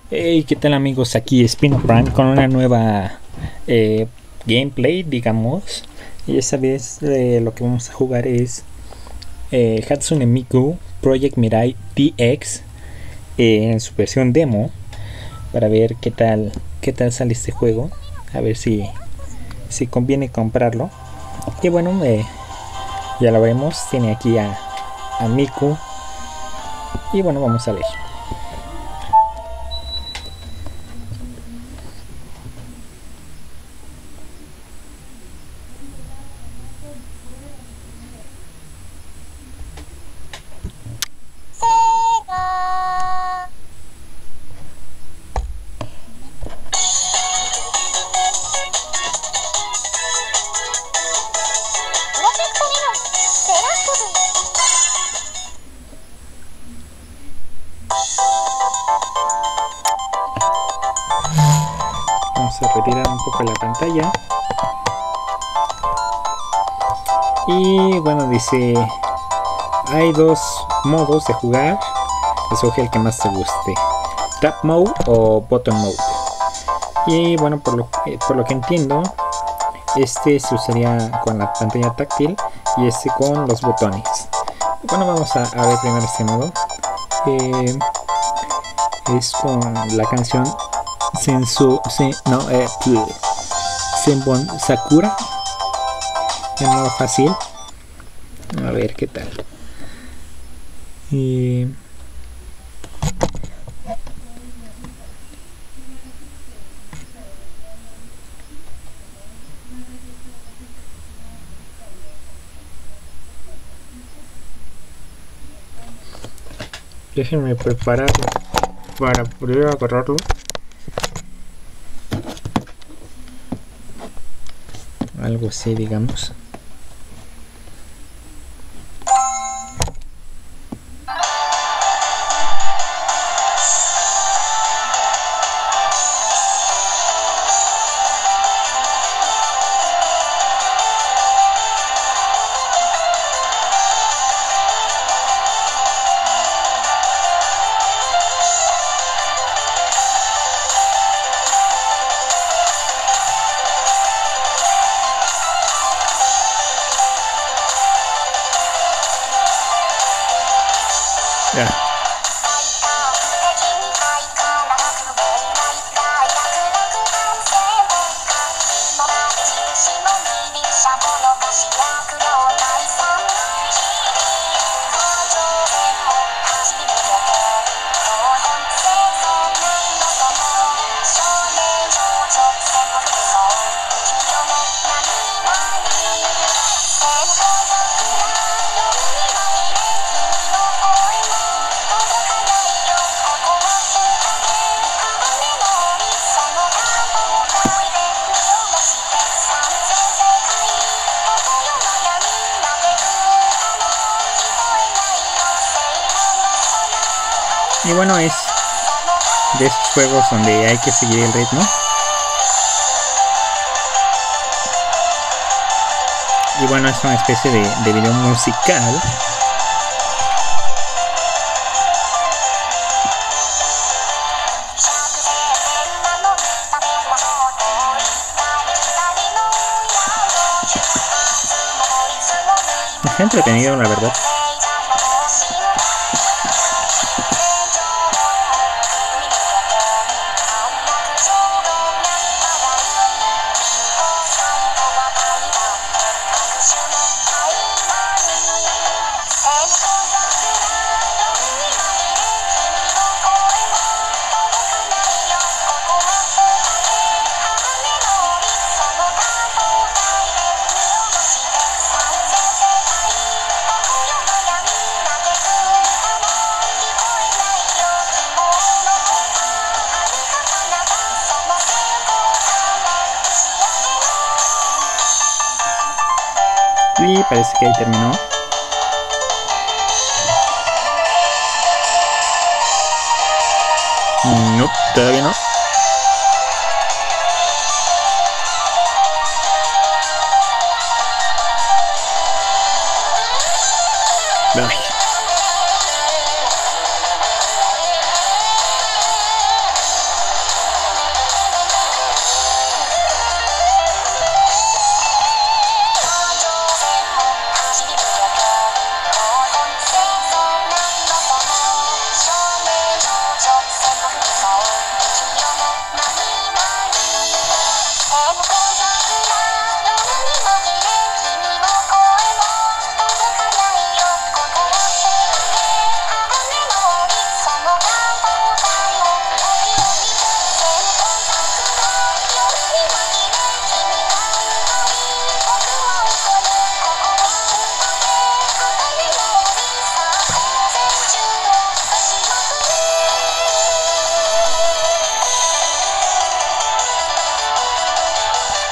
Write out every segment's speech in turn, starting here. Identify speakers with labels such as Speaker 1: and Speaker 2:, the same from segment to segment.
Speaker 1: Hey, ¿qué tal amigos? Aquí Spino Prime con una nueva gameplay, digamos. Y esta vez lo que vamos a jugar es Hatsune Miku Project Mirai DX en su versión demo, para ver qué tal sale este juego, a ver si conviene comprarlo. Y bueno, ya lo vemos, tiene aquí a Miku. Y bueno, vamos a ver. Vamos a retirar un poco la pantalla. Y bueno, dice, hay dos modos de jugar, escoge el que más te guste, Tap Mode o Button Mode. Y bueno, por lo que entiendo, este se usaría con la pantalla táctil y este con los botones. Bueno, vamos a ver primero este modo. Es con la canción Senbon Sakura, en modo fácil. A ver qué tal. Déjenme preparar para poder agarrarlo. Algo así, digamos. Ya. Y bueno, es de estos juegos donde hay que seguir el ritmo. Y bueno, es una especie de video musical. Está entretenido, la verdad. Y parece que ahí terminó. No, todavía no. Ay.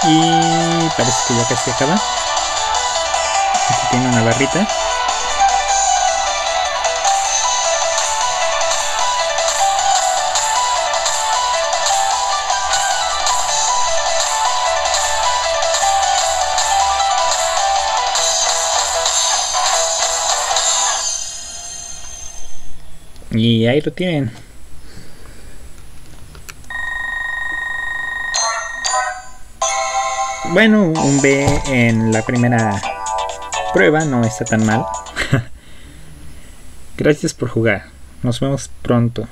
Speaker 1: Y parece que ya casi acaba. Aquí tiene una barrita. Y ahí lo tienen. Bueno, un B en la primera prueba no está tan mal. Gracias por jugar. Nos vemos pronto.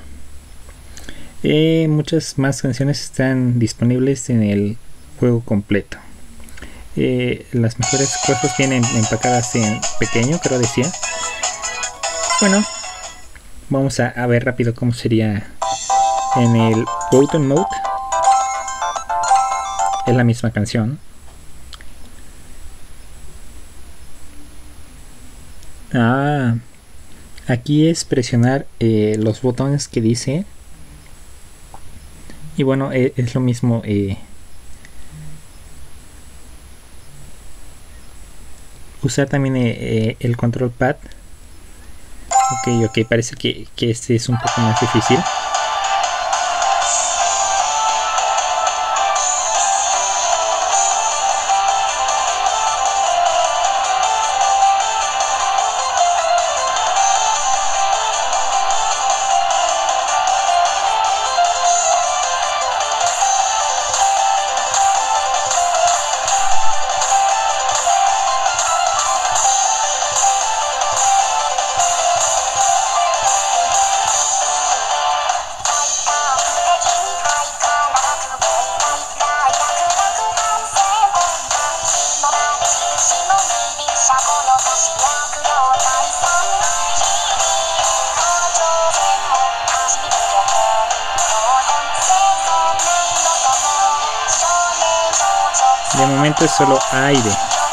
Speaker 1: Muchas más canciones están disponibles en el juego completo. Las mejores cosas vienen empacadas en pequeño, creo decía. Bueno, vamos a ver rápido cómo sería en el Button Mode. Es la misma canción. Aquí es presionar los botones que dice. Y bueno, es lo mismo. Usar también el control pad. Ok, parece que este es un poco más difícil. De momento es solo aire.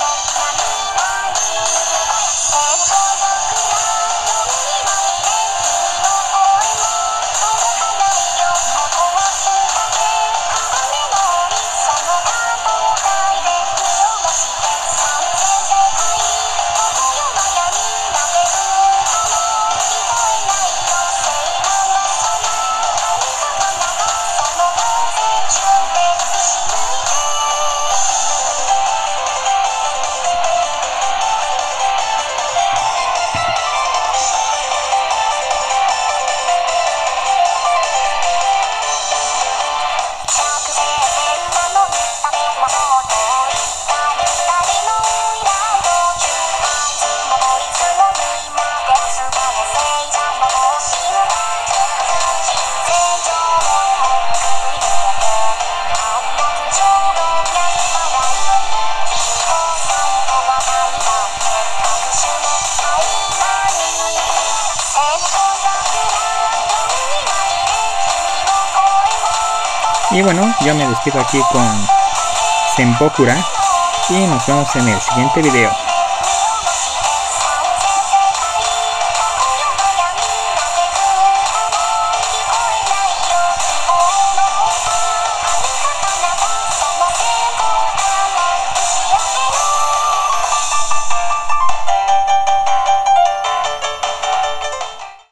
Speaker 1: Y bueno, yo me despido aquí con Senbokura y nos vemos en el siguiente video.